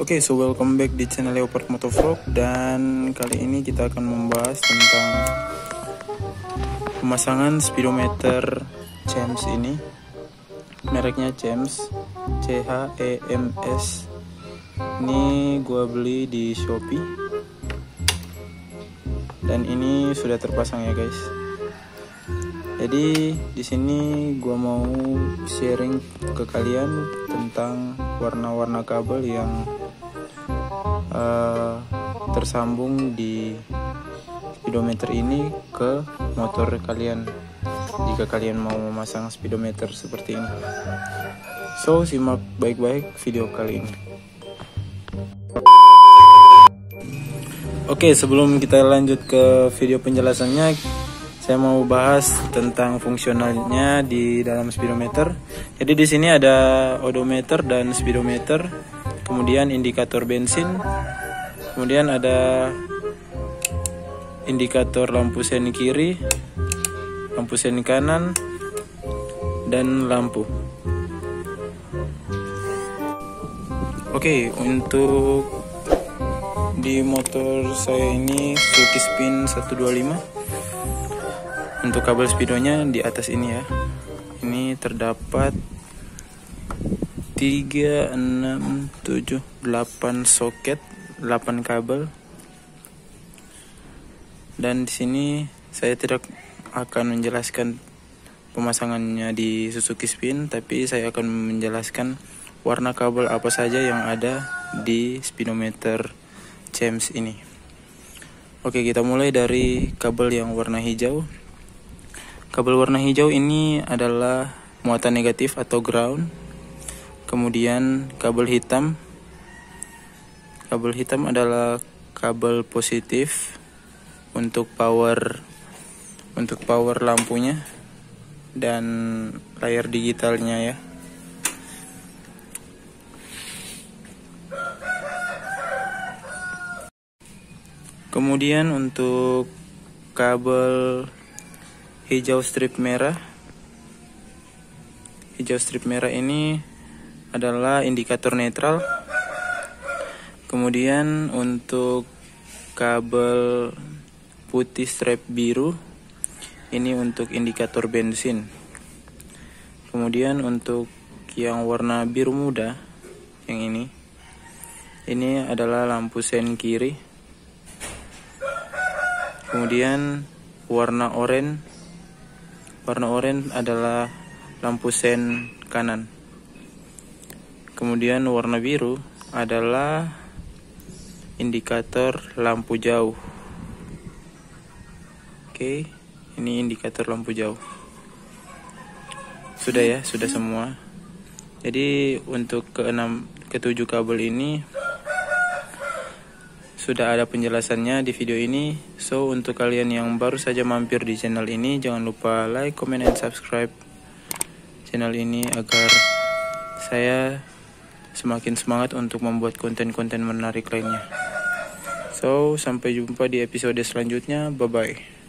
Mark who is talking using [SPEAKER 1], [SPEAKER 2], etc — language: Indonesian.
[SPEAKER 1] Oke, so welcome back di channel Leopard Motovlog, dan kali ini kita akan membahas tentang pemasangan speedometer CHEMS ini. Mereknya CHEMS, CHEMS. Ini gua beli di Shopee. Dan ini sudah terpasang ya, guys. Jadi di sini gua mau sharing ke kalian tentang warna-warna kabel yang tersambung di speedometer ini ke motor kalian jika kalian mau memasang speedometer seperti ini. So simak baik-baik video kali ini. Oke, sebelum kita lanjut ke video penjelasannya, saya mau bahas tentang fungsionalnya di dalam speedometer. Jadi di sini ada odometer dan speedometer, kemudian indikator bensin, kemudian ada indikator lampu sen kiri, lampu sen kanan, dan lampu. Oke, untuk di motor saya ini Suzuki Spin 125. Untuk kabel speedonya di atas ini ya. Ini terdapat 3, 6, 7, 8 soket, 8 kabel. Dan di sini saya tidak akan menjelaskan pemasangannya di Suzuki Spin, tapi saya akan menjelaskan warna kabel apa saja yang ada di speedometer CHEMS ini. Oke, kita mulai dari kabel yang warna hijau. Kabel warna hijau ini adalah muatan negatif atau ground. Kemudian kabel hitam. Kabel hitam adalah kabel positif untuk power lampunya dan layar digitalnya ya. Kemudian untuk kabel hijau strip merah. Hijau strip merah ini adalah indikator netral. Kemudian untuk kabel putih strip biru, ini untuk indikator bensin. Kemudian untuk yang warna biru muda, yang ini adalah lampu sen kiri. Kemudian warna oranye adalah lampu sen kanan. Kemudian warna biru adalah indikator lampu jauh. Oke, ini indikator lampu jauh. Sudah ya, sudah semua. Jadi untuk ke-7 kabel ini sudah ada penjelasannya di video ini. So untuk kalian yang baru saja mampir di channel ini, jangan lupa like, comment, and subscribe channel ini agar saya semakin semangat untuk membuat konten-konten menarik lainnya. So sampai jumpa di episode selanjutnya. Bye bye.